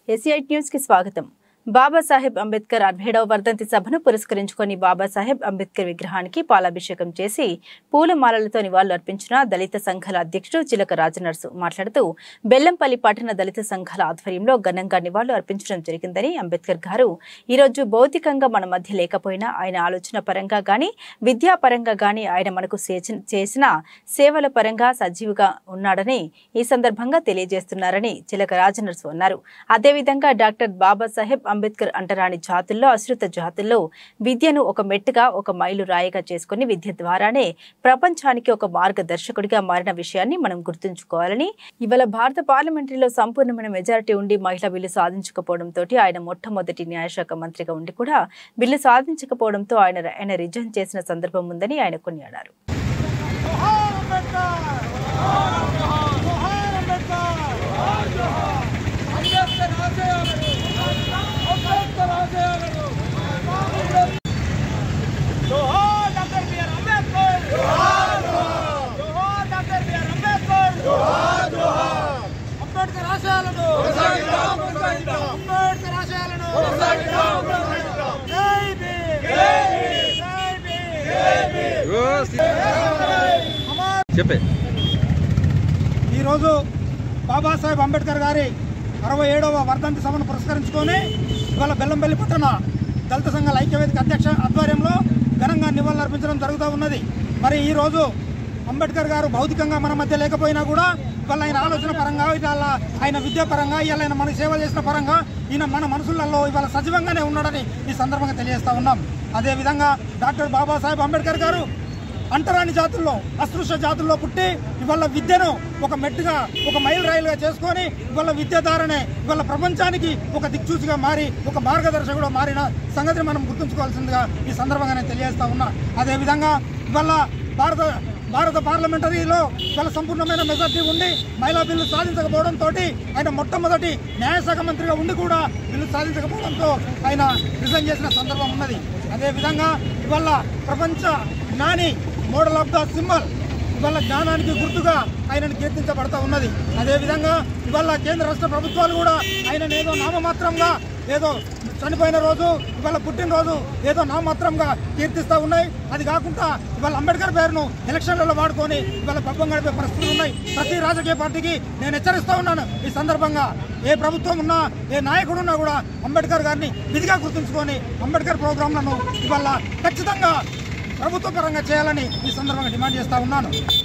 ACI news కి స్వాగతం। బాబాసాహెబ్ అంబేద్కర్ 67వ వర్ధంతి సభను పురస్కరించుకొని బాబాసాహెబ్ అంబేద్కర్ విగ్రహానికి పాలాభిషేకం చేసి పూలమాలలతో నివాళులు అర్పించిన దళిత సంఘాల అధ్యక్షుడు చిలక రాజనర్సు మాట్లాడుతూ బెల్లంపల్లి పట్టణ దళిత సంఘాల ఆధ్వర్యంలో ఘనంగా నివాళులు అర్పించడం జరిగిందని అంబేద్కర్ గారు ఈ రోజు భౌతికంగా మన మధ్య లేకపోయినా ఆయన ఆలోచన పరంగా గాని విద్యా పరంగా గాని ఆయన మనకు చేసిన సేవల పరంగా సజీవుగా ఉన్నాడని ఈ సందర్భంగా తెలియజేస్తున్నారని చిలక రాజనర్సు అన్నారు। అదే విధంగా డాక్టర్ బాబాసాహెబ్ అంబేద్కర్ అంటరాని జాతుల్లో అశ్రుత జాతుల్లో విద్యను ఒక మెట్టుగా ఒక మైలు రాయిగా చేసుకుని విద్య ద్వారానే ప్రపంచానికి ఒక మార్గదర్శకుడిగా మారిన విషయాన్ని మనం గుర్తుంచుకోవాలని ఇవాళ భారత పార్లమెంటరీలో సంపూర్ణమైన మెజారిటీ ఉండి మహిళా బిల్లు సాధించకపోవడంతో ఆయన మొట్టమొదటి న్యాయశాఖ మంత్రిగా ఉండి కూడా బిల్లు సాధించకపోవడంతో ఆయన రిజైన్ చేసిన సందర్భం ఉందని ఆయన కొనియాడారు। ఈరోజు బాబాసాహెబ్ అంబేద్కర్ గారి 67వ వర్ధంతి సభను పురస్కరించుకొని ఇవాళ బెల్లంపల్లి పట్టణ దళిత సంఘాల ఐక్యవేదిక అధ్యక్ష ఆధ్వర్యంలో ఘనంగా నివాళులు అర్పించడం జరుగుతూ ఉన్నది। మరి ఈరోజు అంబేద్కర్ గారు భౌతికంగా మన మధ్య లేకపోయినా కూడా ఇవాళ ఆయన ఆలోచన పరంగా ఇవాళ ఆయన విద్యా పరంగా ఇవాళ ఆయన మనకు సేవ చేసిన పరంగా ఈయన మన మనసులలో ఇవాళ సజీవంగానే ఉన్నాడని ఈ సందర్భంగా తెలియజేస్తా ఉన్నాం। అదేవిధంగా డాక్టర్ బాబాసాహెబ్ అంబేద్కర్ గారు అంటరాని జాతుల్లో అస్పృశ్య జాతుల్లో పుట్టి ఇవాళ విద్యను ఒక మెట్టుగా ఒక మైల్ రైలుగా చేసుకొని ఇవాళ విద్య ద్వారానే ఇవాళ ప్రపంచానికి ఒక దిక్సూచిగా మారి ఒక మార్గదర్శకుడు మారిన సంగతిని మనం గుర్తుంచుకోవాల్సిందిగా ఈ సందర్భంగా నేను తెలియజేస్తా ఉన్నా। అదేవిధంగా ఇవాళ భారత పార్లమెంటరీలో ఇవాళ సంపూర్ణమైన మెజార్టీ ఉండి మహిళా బిల్లు సాధించకపోవడంతో ఆయన మొట్టమొదటి న్యాయశాఖ మంత్రిగా ఉండి కూడా బిల్లు సాధించకపోవడంతో ఆయన రిజైన్ చేసిన సందర్భం ఉన్నది। అదేవిధంగా ఇవాళ ప్రపంచ జ్ఞాని మోడల్ ఆఫ్ ద సింబల్ ఇవాళ జ్ఞానానికి గుర్తుగా ఆయనను కీర్తించబడతా ఉన్నది। అదేవిధంగా ఇవాళ కేంద్ర రాష్ట్ర ప్రభుత్వాలు కూడా ఆయనను ఏదో నామమాత్రంగా ఏదో చనిపోయిన రోజు ఇవాళ పుట్టినరోజు ఏదో నామమాత్రంగా కీర్తిస్తూ ఉన్నాయి। అది కాకుండా ఇవాళ అంబేద్కర్ పేరును ఎలక్షన్లలో వాడుకొని ఇవాళ పబ్బం గడిపే పరిస్థితులు ఉన్నాయి। ప్రతి రాజకీయ పార్టీకి నేను హెచ్చరిస్తూ ఉన్నాను, ఈ సందర్భంగా ఏ ప్రభుత్వం ఉన్నా ఏ నాయకుడు ఉన్నా కూడా అంబేద్కర్ గారిని విధిగా గుర్తుంచుకొని అంబేద్కర్ ప్రోగ్రాంలను ఇవాళ ఖచ్చితంగా ప్రభుత్వ పరంగా చేయాలని ఈ సందర్భంగా డిమాండ్ చేస్తూ ఉన్నాను।